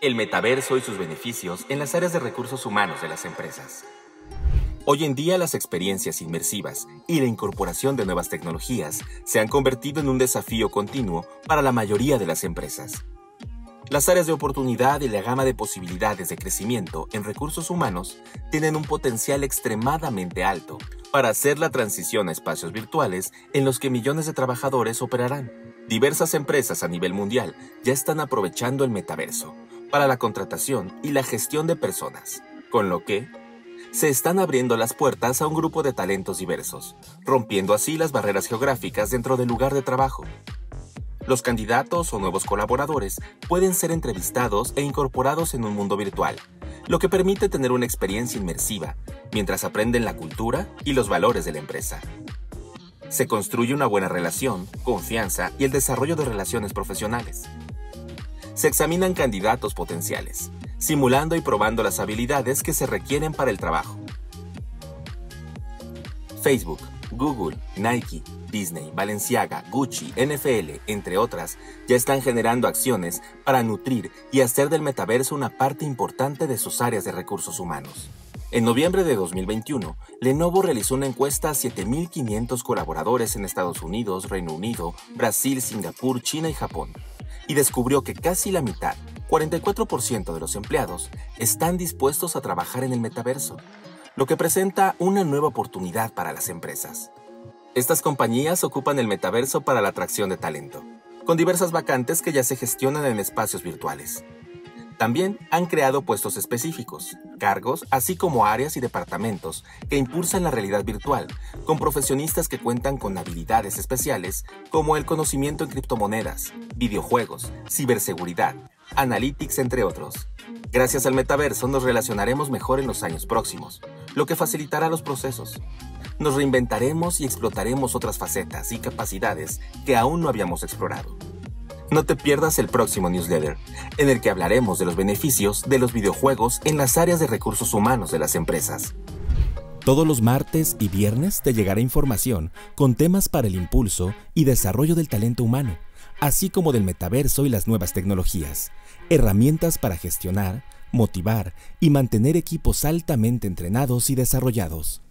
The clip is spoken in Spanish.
El metaverso y sus beneficios en las áreas de recursos humanos de las empresas. Hoy en día las experiencias inmersivas y la incorporación de nuevas tecnologías se han convertido en un desafío continuo para la mayoría de las empresas. Las áreas de oportunidad y la gama de posibilidades de crecimiento en recursos humanos tienen un potencial extremadamente alto para hacer la transición a espacios virtuales en los que millones de trabajadores operarán. Diversas empresas a nivel mundial ya están aprovechando el metaverso para la contratación y la gestión de personas, con lo que se están abriendo las puertas a un grupo de talentos diversos, rompiendo así las barreras geográficas dentro del lugar de trabajo. Los candidatos o nuevos colaboradores pueden ser entrevistados e incorporados en un mundo virtual, lo que permite tener una experiencia inmersiva mientras aprenden la cultura y los valores de la empresa. Se construye una buena relación, confianza y el desarrollo de relaciones profesionales. Se examinan candidatos potenciales, simulando y probando las habilidades que se requieren para el trabajo. Facebook, Google, Nike, Disney, Balenciaga, Gucci, NFL, entre otras, ya están generando acciones para nutrir y hacer del metaverso una parte importante de sus áreas de recursos humanos. En noviembre de 2021, Lenovo realizó una encuesta a 7.500 colaboradores en Estados Unidos, Reino Unido, Brasil, Singapur, China y Japón, y descubrió que casi la mitad, 44% de los empleados, están dispuestos a trabajar en el metaverso, lo que presenta una nueva oportunidad para las empresas. Estas compañías ocupan el metaverso para la atracción de talento, con diversas vacantes que ya se gestionan en espacios virtuales. También han creado puestos específicos, cargos, así como áreas y departamentos que impulsan la realidad virtual, con profesionistas que cuentan con habilidades especiales como el conocimiento en criptomonedas, videojuegos, ciberseguridad, analytics, entre otros. Gracias al metaverso nos relacionaremos mejor en los años próximos, lo que facilitará los procesos. Nos reinventaremos y explotaremos otras facetas y capacidades que aún no habíamos explorado. No te pierdas el próximo newsletter, en el que hablaremos de los beneficios de los videojuegos en las áreas de recursos humanos de las empresas. Todos los martes y viernes te llegará información con temas para el impulso y desarrollo del talento humano, así como del metaverso y las nuevas tecnologías, herramientas para gestionar, motivar y mantener equipos altamente entrenados y desarrollados.